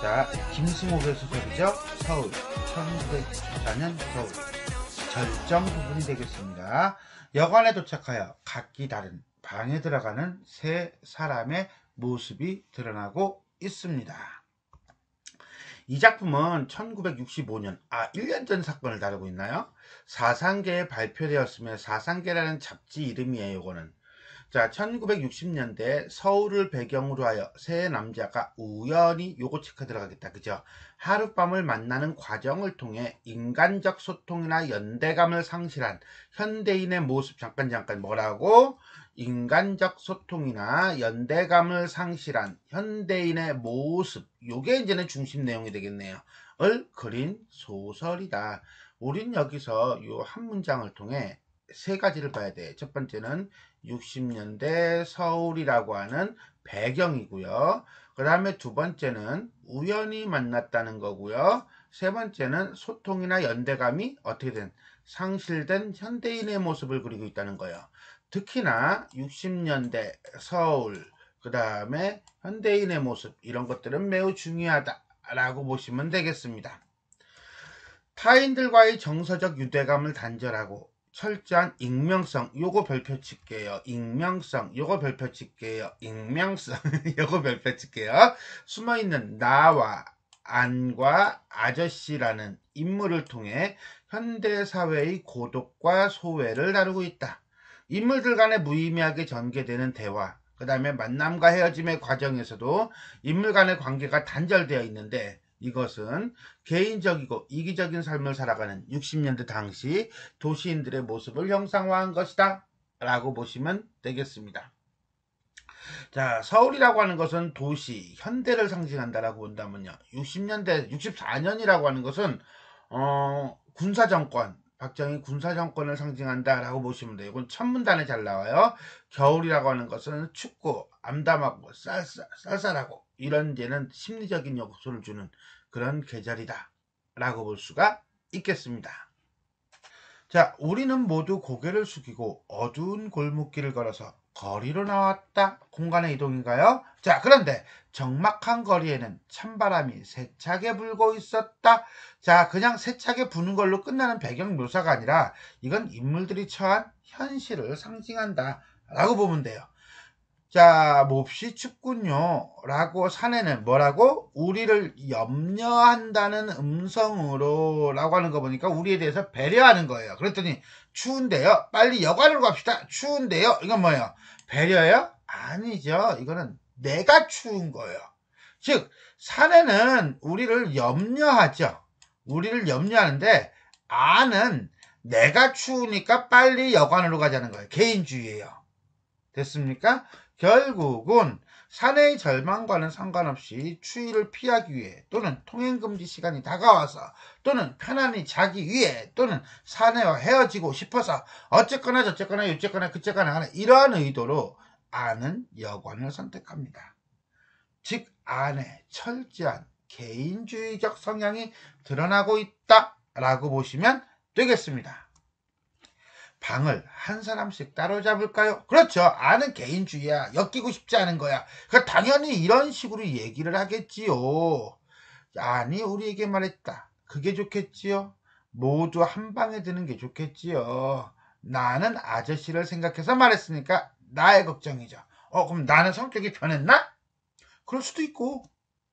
자, 김승옥의 소설이죠. 서울, 1994년 서울. 절정 부분이 되겠습니다. 여관에 도착하여 각기 다른 방에 들어가는 세 사람의 모습이 드러나고 있습니다. 이 작품은 1965년, 1년 전 사건을 다루고 있나요? 사상계에 발표되었으며 사상계라는 잡지 이름이에요, 요거는. 자, 1960년대 서울을 배경으로 하여 세 남자가 우연히 요거 체크 들어가겠다. 그죠? 하룻밤을 만나는 과정을 통해 인간적 소통이나 연대감을 상실한 현대인의 모습, 잠깐 뭐라고? 인간적 소통이나 연대감을 상실한 현대인의 모습, 요게 이제는 중심 내용이 되겠네요. 을 그린 소설이다. 우린 여기서 요 한 문장을 통해 세 가지를 봐야 돼. 첫 번째는 60년대 서울이라고 하는 배경이고요. 그 다음에 두 번째는 우연히 만났다는 거고요. 세 번째는 소통이나 연대감이 어떻게 된 상실된 현대인의 모습을 그리고 있다는 거예요. 특히나 60년대 서울, 그 다음에 현대인의 모습, 이런 것들은 매우 중요하다라고 보시면 되겠습니다. 타인들과의 정서적 유대감을 단절하고 철저한 익명성, 요거 별표 칠게요. 익명성, 요거 별표 칠게요. 익명성, 요거 별표 칠게요. 숨어있는 나와 안과 아저씨라는 인물을 통해 현대사회의 고독과 소외를 다루고 있다. 인물들 간에 무의미하게 전개되는 대화, 그 다음에 만남과 헤어짐의 과정에서도 인물 간의 관계가 단절되어 있는데, 이것은 개인적이고 이기적인 삶을 살아가는 60년대 당시 도시인들의 모습을 형상화한 것이다 라고 보시면 되겠습니다. 자, 서울이라고 하는 것은 도시, 현대를 상징한다라고 본다면요. 60년대, 64년이라고 하는 것은 군사정권, 박정희 군사정권을 상징한다라고 보시면 돼요. 이건 천문단에 잘 나와요. 겨울이라고 하는 것은 춥고 암담하고 쌀쌀하고 이런 데는 심리적인 요소를 주는 그런 계절이다 라고 볼 수가 있겠습니다. 자, 우리는 모두 고개를 숙이고 어두운 골목길을 걸어서 거리로 나왔다. 공간의 이동인가요? 자, 그런데 적막한 거리에는 찬바람이 세차게 불고 있었다. 자, 그냥 세차게 부는 걸로 끝나는 배경 묘사가 아니라 이건 인물들이 처한 현실을 상징한다 라고 보면 돼요. 자, 몹시 춥군요 라고 사내는 뭐라고? 우리를 염려한다는 음성으로 라고 하는 거 보니까 우리에 대해서 배려하는 거예요. 그랬더니 추운데요? 빨리 여관으로 갑시다. 추운데요? 이건 뭐예요? 배려예요? 아니죠. 이거는 내가 추운 거예요. 즉 사내는 우리를 염려하죠. 우리를 염려하는데 아는 내가 추우니까 빨리 여관으로 가자는 거예요. 개인주의예요. 됐습니까? 결국은 사내의 절망과는 상관없이 추위를 피하기 위해 또는 통행금지 시간이 다가와서 또는 편안히 자기 위해 또는 사내와 헤어지고 싶어서 어쨌거나 저쨌거나 요쨌거나 그쨌거나 하는 이러한 의도로 아는 여관을 선택합니다. 즉 안에 철저한 개인주의적 성향이 드러나고 있다라고 보시면 되겠습니다. 방을 한 사람씩 따로 잡을까요? 그렇죠. 아는 개인주의야. 엮이고 싶지 않은 거야. 그러니까 당연히 이런 식으로 얘기를 하겠지요. 아니 우리에게 말했다. 그게 좋겠지요. 모두 한 방에 드는 게 좋겠지요. 나는 아저씨를 생각해서 말했으니까 나의 걱정이죠. 그럼 나는 성격이 변했나? 그럴 수도 있고.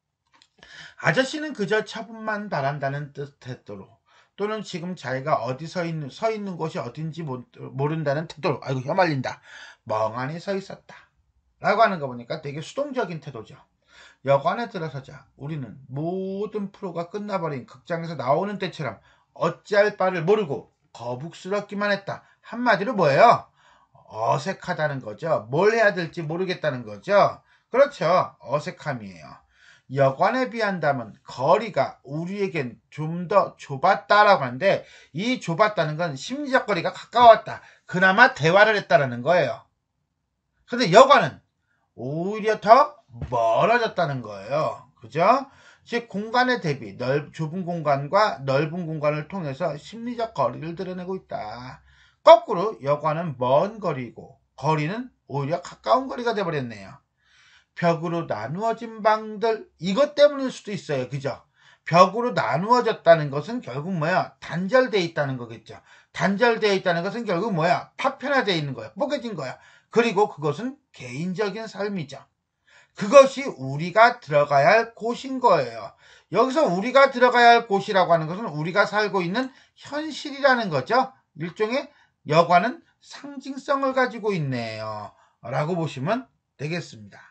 아저씨는 그저 처분만 바란다는 뜻으로 또는 지금 자기가 어디 서 있는 곳이 어딘지 모른다는 태도로, 아이고 혀말린다, 멍하니 서 있었다 라고 하는 거 보니까 되게 수동적인 태도죠. 여관에 들어서자 우리는 모든 프로가 끝나버린 극장에서 나오는 때처럼 어찌할 바를 모르고 거북스럽기만 했다. 한마디로 뭐예요? 어색하다는 거죠. 뭘 해야 될지 모르겠다는 거죠. 그렇죠. 어색함이에요. 여관에 비한다면 거리가 우리에겐 좀 더 좁았다라고 하는데 이 좁았다는 건 심리적 거리가 가까웠다. 그나마 대화를 했다라는 거예요. 근데 여관은 오히려 더 멀어졌다는 거예요. 그죠? 즉 공간의 대비 좁은 공간과 넓은 공간을 통해서 심리적 거리를 드러내고 있다. 거꾸로 여관은 먼 거리고 거리는 오히려 가까운 거리가 되어버렸네요. 벽으로 나누어진 방들, 이것 때문일 수도 있어요. 그죠? 벽으로 나누어졌다는 것은 결국 뭐야? 단절되어 있다는 거겠죠. 단절되어 있다는 것은 결국 뭐야? 파편화되어 있는 거야. 뽀개진 거야. 그리고 그것은 개인적인 삶이죠. 그것이 우리가 들어가야 할 곳인 거예요. 여기서 우리가 들어가야 할 곳이라고 하는 것은 우리가 살고 있는 현실이라는 거죠. 일종의 여과는 상징성을 가지고 있네요. 라고 보시면 되겠습니다.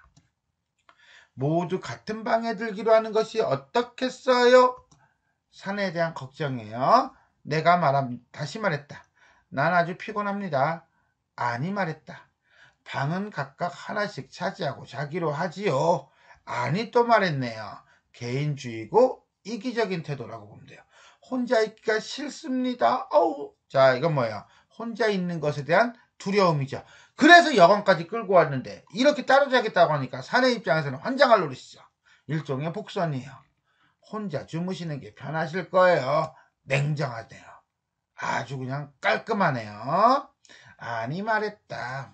모두 같은 방에 들기로 하는 것이 어떻겠어요? 사내에 대한 걱정이에요. 다시 말했다. 난 아주 피곤합니다. 아니 말했다. 방은 각각 하나씩 차지하고 자기로 하지요. 아니 또 말했네요. 개인주의고 이기적인 태도라고 보면 돼요. 혼자 있기가 싫습니다. 자, 이건 뭐예요? 혼자 있는 것에 대한 두려움이죠. 그래서 여관까지 끌고 왔는데 이렇게 따로 자겠다고 하니까 사내 입장에서는 환장할 노릇이죠. 일종의 복선이에요. 혼자 주무시는 게 편하실 거예요. 냉정하대요. 아주 그냥 깔끔하네요. 아니 말했다.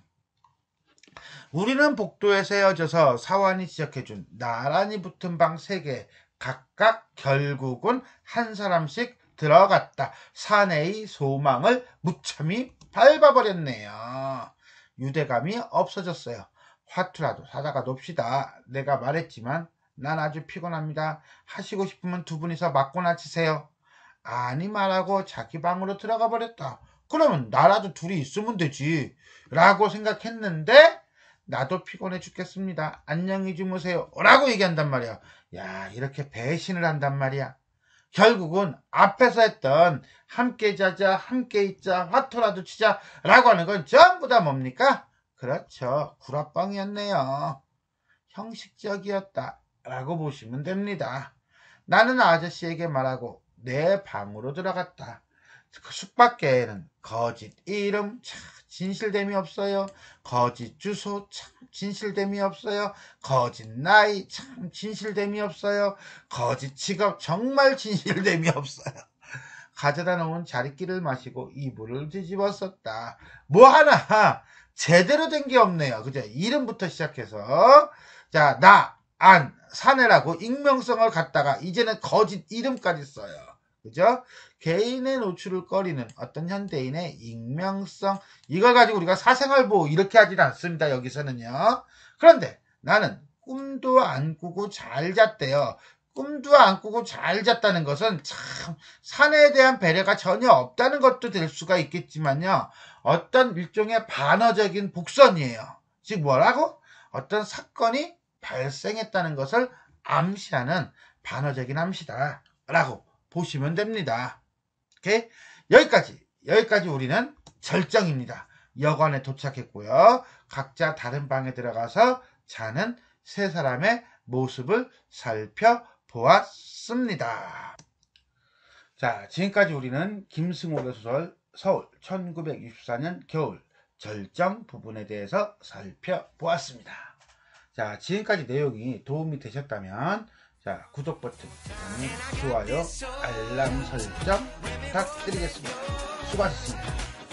우리는 복도에서 헤어져서 사완이 지적해준 나란히 붙은 방 3개 각각 결국은 한 사람씩 들어갔다. 사내의 소망을 무참히 밟아버렸네요. 유대감이 없어졌어요. 화투라도 사다가 놉시다. 내가 말했지만 난 아주 피곤합니다. 하시고 싶으면 두 분이서 맞고나 치세요. 아니 말하고 자기 방으로 들어가 버렸다. 그러면 나라도 둘이 있으면 되지 라고 생각했는데 나도 피곤해 죽겠습니다. 안녕히 주무세요 라고 얘기한단 말이야. 야, 이렇게 배신을 한단 말이야. 결국은 앞에서 했던 함께 자자, 함께 있자, 화투라도 치자 라고 하는 건 전부 다 뭡니까? 그렇죠. 구라뻥이었네요. 형식적이었다 라고 보시면 됩니다. 나는 아저씨에게 말하고 내 방으로 들어갔다. 그 숙박계에는 거짓 이름 참 진실됨이 없어요. 거짓 주소 참 진실됨이 없어요. 거짓 나이 참 진실됨이 없어요. 거짓 직업 정말 진실됨이 없어요. 가져다 놓은 자리끼를 마시고 이불을 뒤집어 썼다. 뭐 하나 제대로 된 게 없네요. 그죠? 이름부터 시작해서 자, 사내라고 익명성을 갖다가 이제는 거짓 이름까지 써요. 그죠? 개인의 노출을 꺼리는 어떤 현대인의 익명성, 이걸 가지고 우리가 사생활보호 이렇게 하진 않습니다. 여기서는요. 그런데 나는 꿈도 안 꾸고 잘 잤대요. 꿈도 안 꾸고 잘 잤다는 것은 참 사내에 대한 배려가 전혀 없다는 것도 될 수가 있겠지만요. 어떤 일종의 반어적인 복선이에요. 즉 뭐라고? 어떤 사건이 발생했다는 것을 암시하는 반어적인 암시다 라고 보시면 됩니다. 오케이? 여기까지 우리는 절정입니다. 여관에 도착했고요. 각자 다른 방에 들어가서 자는 3사람의 모습을 살펴보았습니다. 자, 지금까지 우리는 김승옥의 소설 서울 1964년 겨울 절정 부분에 대해서 살펴보았습니다. 자, 지금까지 내용이 도움이 되셨다면 자, 구독 버튼, 좋아요, 알람 설정 부탁드리겠습니다. 수고하셨습니다.